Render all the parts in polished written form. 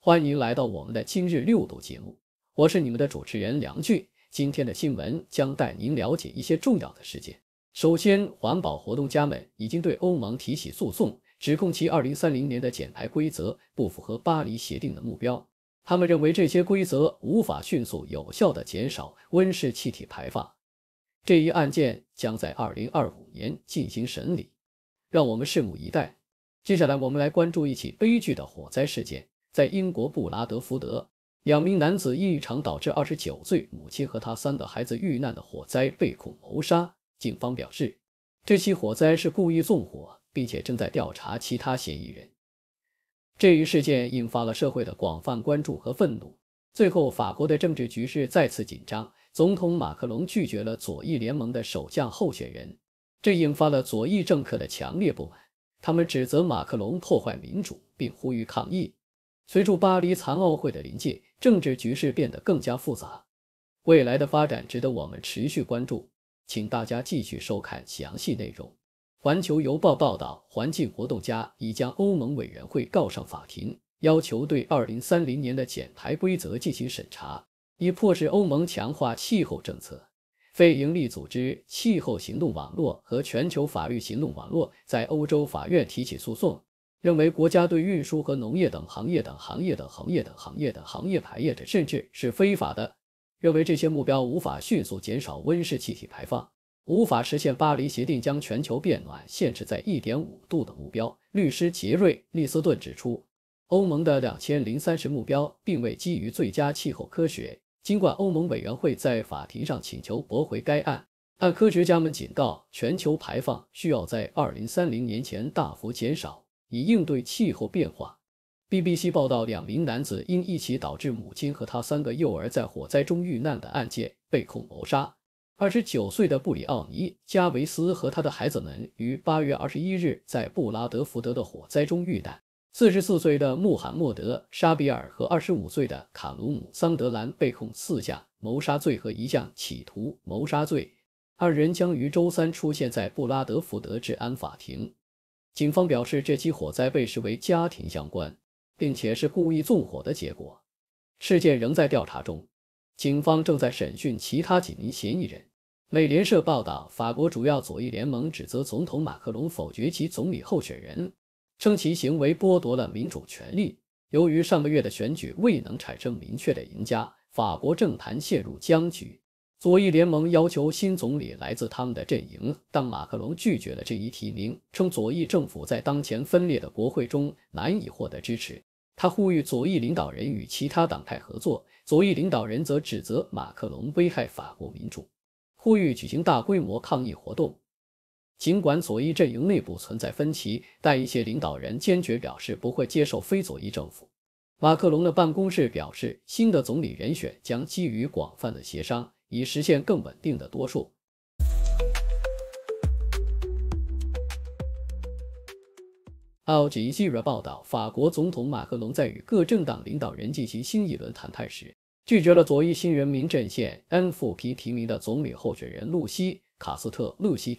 欢迎来到我们的今日六读节目，我是你们的主持人梁俊。今天的新闻将带您了解一些重要的事件。首先，环保活动家们已经对欧盟提起诉讼，指控其2030年的减排规则不符合巴黎协定的目标。他们认为这些规则无法迅速有效地减少温室气体排放。这一案件将在2025年进行审理，让我们拭目以待。接下来，我们来关注一起悲剧的火灾事件。在英国布拉德福德，2名男子因一场导致29岁母亲和她3个孩子遇难的火灾被控谋杀。警方表示，这起火灾是故意纵火，并且正在调查其他嫌疑人。这一事件引发了社会的广泛关注和愤怒。最后，法国的政治局势再次紧张，总统马克龙拒绝了左翼联盟的首相候选人，这引发了左翼政客的强烈不满。他们指责马克龙破坏民主，并呼吁抗议。随着巴黎残奥会的临近，政治局势变得更加复杂，未来的发展值得我们持续关注。请大家继续收看详细内容。环球邮报报道，环境活动家已将欧盟委员会告上法庭，要求对2030年的减排规则进行审查，以迫使欧盟强化气候政策。非营利组织气候行动网络和全球法律行动网络在欧洲法院提起诉讼，认为国家对运输和农业等行业的排业者甚至是非法的，认为这些目标无法迅速减少温室气体排放，无法实现巴黎协定将全球变暖限制在 1.5 度的目标。律师杰瑞·利斯顿指出，欧盟的2030目标并未基于最佳气候科学，尽管欧盟委员会在法庭上请求驳回该案。按科学家们警告，全球排放需要在2030年前大幅减少，以应对气候变化。BBC 报道，2名男子因一起导致母亲和他3个幼儿在火灾中遇难的案件被控谋杀。29岁的布里奥尼·加维斯和他的孩子们于8月21日在布拉德福德的火灾中遇难。44岁的穆罕默德·沙比尔和25岁的卡鲁姆·桑德兰被控4项谋杀罪和1项企图谋杀罪。2人将于周三出现在布拉德福德治安法庭。警方表示，这起火灾被视为家庭相关，并且是故意纵火的结果。事件仍在调查中，警方正在审讯其他几名嫌疑人。美联社报道，法国主要左翼联盟指责总统马克龙否决其总理候选人，称其行为剥夺了民主权利。由于上个月的选举未能产生明确的赢家，法国政坛陷入僵局。左翼联盟要求新总理来自他们的阵营，但马克龙拒绝了这一提名，称左翼政府在当前分裂的国会中难以获得支持。他呼吁左翼领导人与其他党派合作，左翼领导人则指责马克龙危害法国民主，呼吁举行大规模抗议活动。尽管左翼阵营内部存在分歧，但一些领导人坚决表示不会接受非左翼政府。马克龙的办公室表示，新的总理人选将基于广泛的协商，以实现更稳定的多数。Al Jazeera 报道，法国总统马克龙在与各政党领导人进行新一轮谈判时，拒绝了左翼新人民阵线 NFP 提名的总理候选人露西·卡斯特。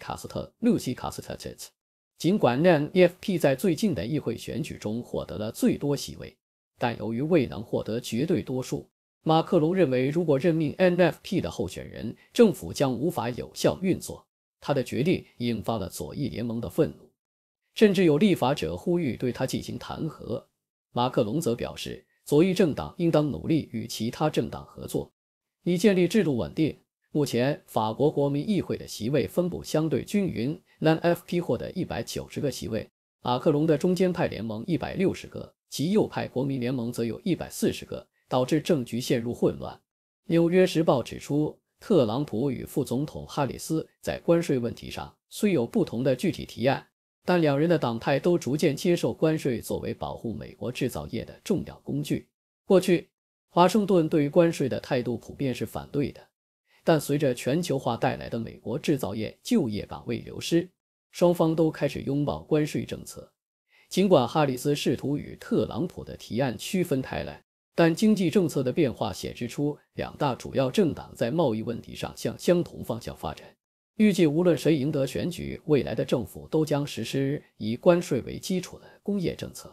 尽管 NFP 在最近的议会选举中获得了最多席位，但由于未能获得绝对多数，马克龙认为，如果任命 NFP 的候选人，政府将无法有效运作。他的决定引发了左翼联盟的愤怒，甚至有立法者呼吁对他进行弹劾。马克龙则表示，左翼政党应当努力与其他政党合作，以建立制度稳定。目前，法国国民议会的席位分布相对均匀 ，NFP 获得190个席位，马克龙的中间派联盟160个，极右派国民联盟则有140个。导致政局陷入混乱。纽约时报指出，特朗普与副总统哈里斯在关税问题上虽有不同的具体提案，但2人的党派都逐渐接受关税作为保护美国制造业的重要工具。过去，华盛顿对于关税的态度普遍是反对的，但随着全球化带来的美国制造业就业岗位流失，双方都开始拥抱关税政策。尽管哈里斯试图与特朗普的提案区分开来，但经济政策的变化显示出2大主要政党在贸易问题上向相同方向发展。预计无论谁赢得选举，未来的政府都将实施以关税为基础的工业政策。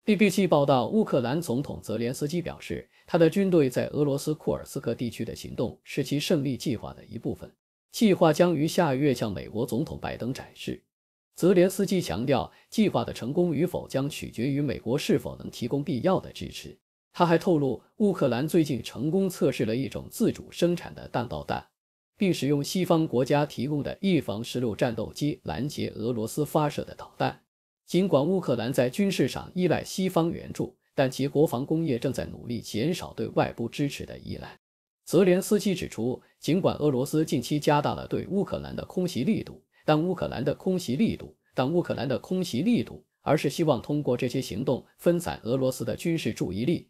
BBC 报道，乌克兰总统泽连斯基表示，他的军队在俄罗斯库尔斯克地区的行动是其胜利计划的一部分，计划将于下月向美国总统拜登展示。泽连斯基强调，计划的成功与否将取决于美国是否能提供必要的支持。他还透露，乌克兰最近成功测试了一种自主生产的弹道弹，并使用西方国家提供的翼防16战斗机拦截俄罗斯发射的导弹。尽管乌克兰在军事上依赖西方援助，但其国防工业正在努力减少对外部支持的依赖。泽连斯基指出，尽管俄罗斯近期加大了对乌克兰的空袭力度，但乌克兰的空袭力度，而是希望通过这些行动分散俄罗斯的军事注意力。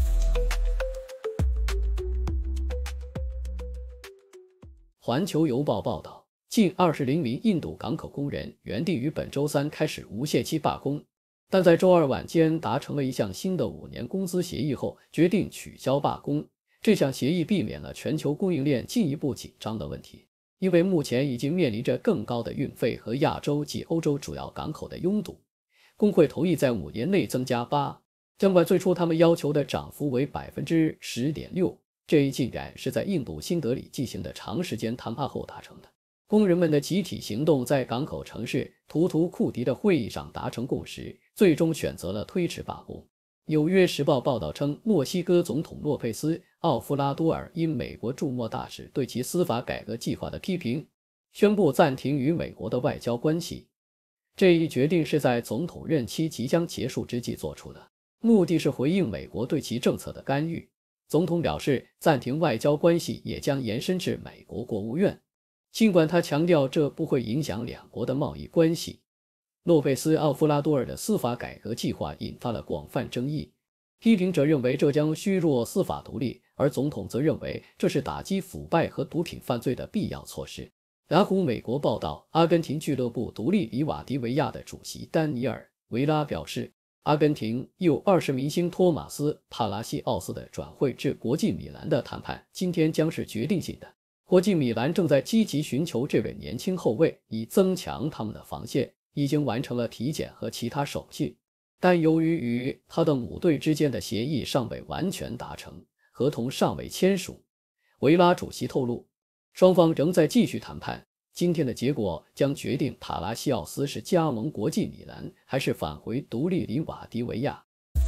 环球邮报报道，近20名印度港口工人原定于本周三开始无限期罢工，但在周二晚间达成了一项新的5年工资协议后，决定取消罢工。这项协议避免了全球供应链进一步紧张的问题，因为目前已经面临着更高的运费和亚洲及欧洲主要港口的拥堵。工会同意在5年内增加尽管最初他们要求的涨幅为 10.6%， 这一进展是在印度新德里进行的长时间谈判后达成的。工人们的集体行动在港口城市图图库迪的会议上达成共识，最终选择了推迟罢工。纽约时报报道称，墨西哥总统洛佩斯·奥夫拉多尔因美国驻墨大使对其司法改革计划的批评，宣布暂停与美国的外交关系。这一决定是在总统任期即将结束之际做出的，目的是回应美国对其政策的干预。总统表示，暂停外交关系也将延伸至美国国务院，尽管他强调这不会影响两国的贸易关系。洛佩斯·奥夫拉多尔的司法改革计划引发了广泛争议，批评者认为这将削弱司法独立，而总统则认为这是打击腐败和毒品犯罪的必要措施。雅虎美国报道，阿根廷俱乐部独立里瓦迪维亚的主席丹尼尔·维拉表示，阿根廷U20明星托马斯·帕拉西奥斯的转会至国际米兰的谈判今天将是决定性的。国际米兰正在积极寻求这位年轻后卫，以增强他们的防线，已经完成了体检和其他手续，但由于与他的母队之间的协议尚未完全达成，合同尚未签署。维拉主席透露，双方仍在继续谈判，今天的结果将决定帕拉西奥斯是加盟国际米兰还是返回独立里瓦迪维亚。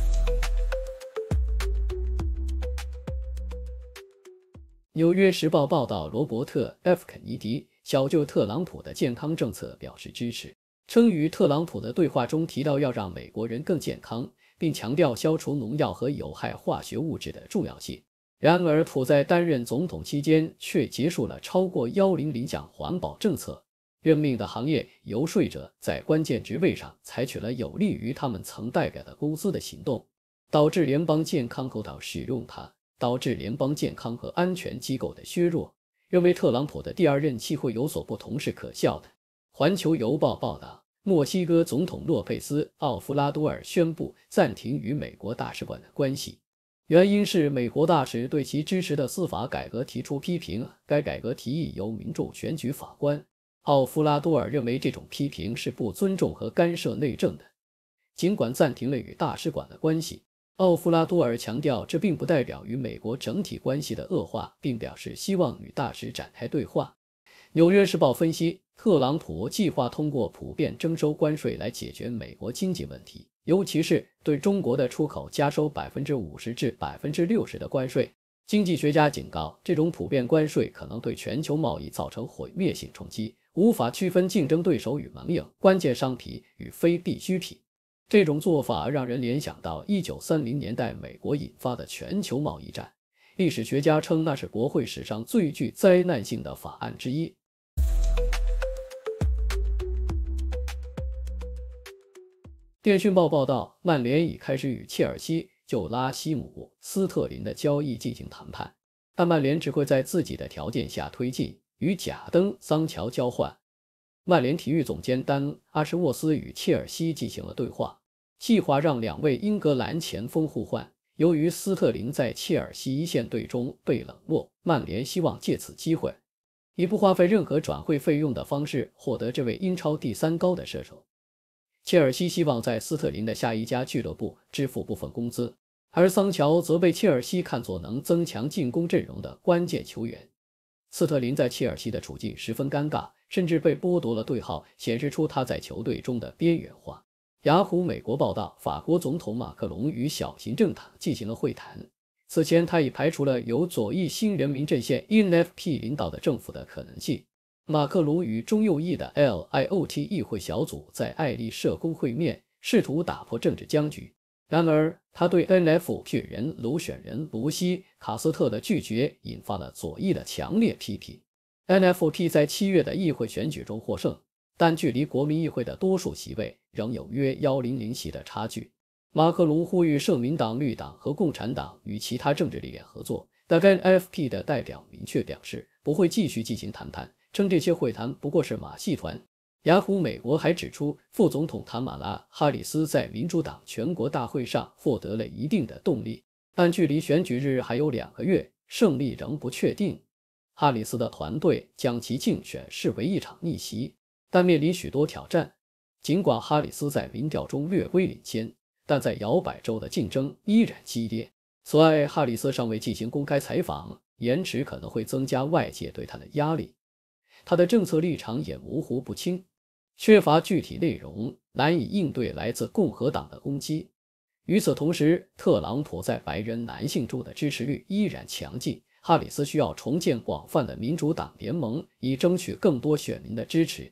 纽约时报报道，罗伯特 ·F. 肯尼迪小就特朗普的健康政策表示支持，称与特朗普的对话中提到要让美国人更健康，并强调消除农药和有害化学物质的重要性。然而，普在担任总统期间却结束了超过100项环保政策，任命的行业游说者在关键职位上采取了有利于他们曾代表的公司的行动，导致联邦健康和安全机构的削弱。认为特朗普的第二任期会有所不同是可笑的。环球邮报报道，墨西哥总统洛佩斯·奥夫拉多尔宣布暂停与美国大使馆的关系，原因是美国大使对其支持的司法改革提出批评，该改革提议由民众选举法官。奥夫拉多尔认为这种批评是不尊重和干涉内政的。尽管暂停了与大使馆的关系，奥夫拉多尔强调这并不代表与美国整体关系的恶化，并表示希望与大使展开对话。纽约时报分析，特朗普计划通过普遍征收关税来解决美国经济问题，尤其是对中国的出口加收 50% 至 60% 的关税。经济学家警告，这种普遍关税可能对全球贸易造成毁灭性冲击，无法区分竞争对手与盟友、关键商品与非必需品。这种做法让人联想到1930年代美国引发的全球贸易战，历史学家称那是国会史上最具灾难性的法案之一。电讯报报道，曼联已开始与切尔西就拉希姆·斯特林的交易进行谈判，但曼联只会在自己的条件下推进，与贾登·桑乔交换。曼联体育总监丹·阿什沃斯与切尔西进行了对话，计划让两位英格兰前锋互换。由于斯特林在切尔西一线队中被冷落，曼联希望借此机会，以不花费任何转会费用的方式获得这位英超第3高的射手。 切尔西希望在斯特林的下一家俱乐部支付部分工资，而桑乔则被切尔西看作能增强进攻阵容的关键球员。斯特林在切尔西的处境十分尴尬，甚至被剥夺了队号，显示出他在球队中的边缘化。雅虎美国报道，法国总统马克龙与小型政党进行了会谈。此前，他已排除了由左翼新人民阵线 （NFP） 领导的政府的可能性。马克龙与中右翼的 LIOT 议会小组在爱丽舍宫会面，试图打破政治僵局。然而，他对 NFP 人卢选人卢西·卡斯特的拒绝引发了左翼的强烈批评。NFP 在7月的议会选举中获胜，但距离国民议会的多数席位仍有约100席的差距。马克龙呼吁社民党、绿党和共产党与其他政治力量合作，但 NFP 的代表明确表示不会继续进行谈判，称这些会谈不过是马戏团。雅虎美国还指出，副总统塔马拉·哈里斯在民主党全国大会上获得了一定的动力，但距离选举日还有2个月，胜利仍不确定。哈里斯的团队将其竞选视为一场逆袭，但面临许多挑战。尽管哈里斯在民调中略微领先，但在摇摆州的竞争依然激烈。此外，哈里斯尚未进行公开采访，延迟可能会增加外界对他的压力。他的政策立场也模糊不清，缺乏具体内容，难以应对来自共和党的攻击。与此同时，特朗普在白人男性中的支持率依然强劲，哈里斯需要重建广泛的民主党联盟，以争取更多选民的支持。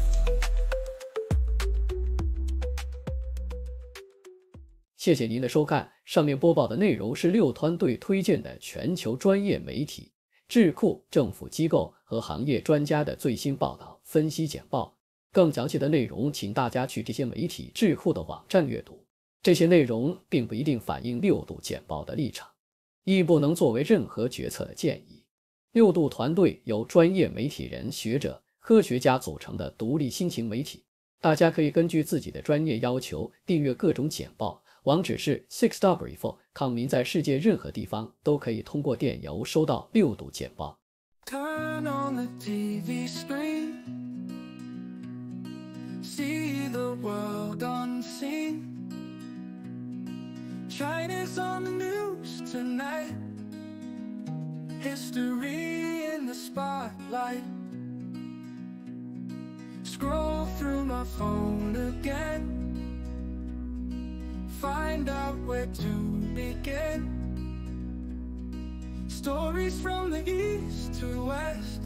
谢谢您的收看，上面播报的内容是六团队推荐的全球专业媒体、智库、政府机构和行业专家的最新报道、分析简报。更详细的内容，请大家去这些媒体、智库的网站阅读。这些内容并不一定反映六度简报的立场，亦不能作为任何决策的建议。六度团队由专业媒体人、学者、科学家组成的独立新型媒体，大家可以根据自己的专业要求订阅各种简报。网址是 6w.com， 您在世界任何地方都可以通过电邮收到六度简报。 Turn on the TV screen, see the world unseen. China's on the news tonight, history in the spotlight. Scroll through my phone again, find out where to begin. Stories from the east to west,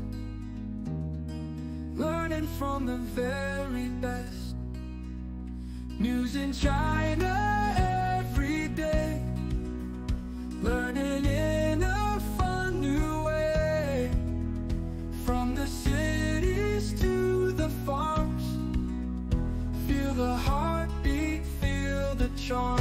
learning from the very best. News in China every day, learning in a fun new way. From the cities to the farms, feel the heartbeat, feel the charm.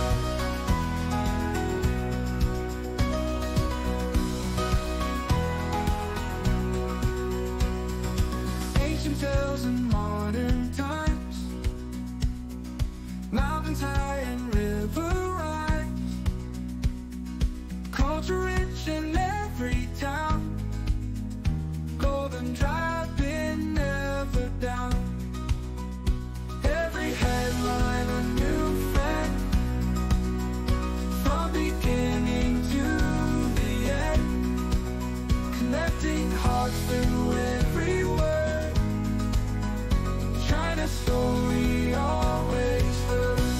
Ancient tales in modern times, mountains high and river rise. Culture rich in every town, golden driving never down. Every headline a new friend, from beginning to the end, connecting hearts through every word. China's story always first.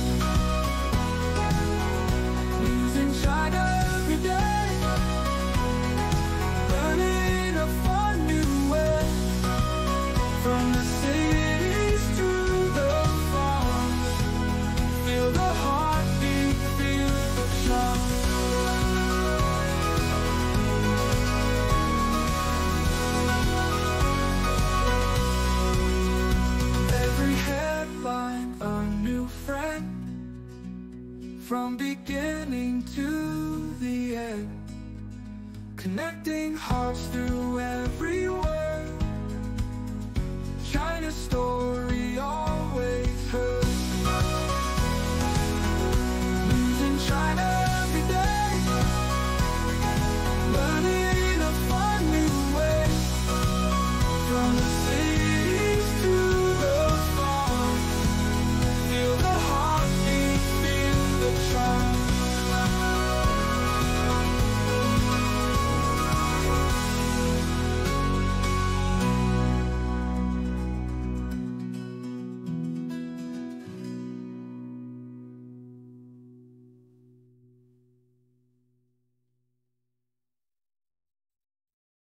News in China every day, learning a fun new way. From the cities to the farms, feel the heartbeat, feel the charm. Every headline a new friend, from beginning to the end, connecting hearts through every word.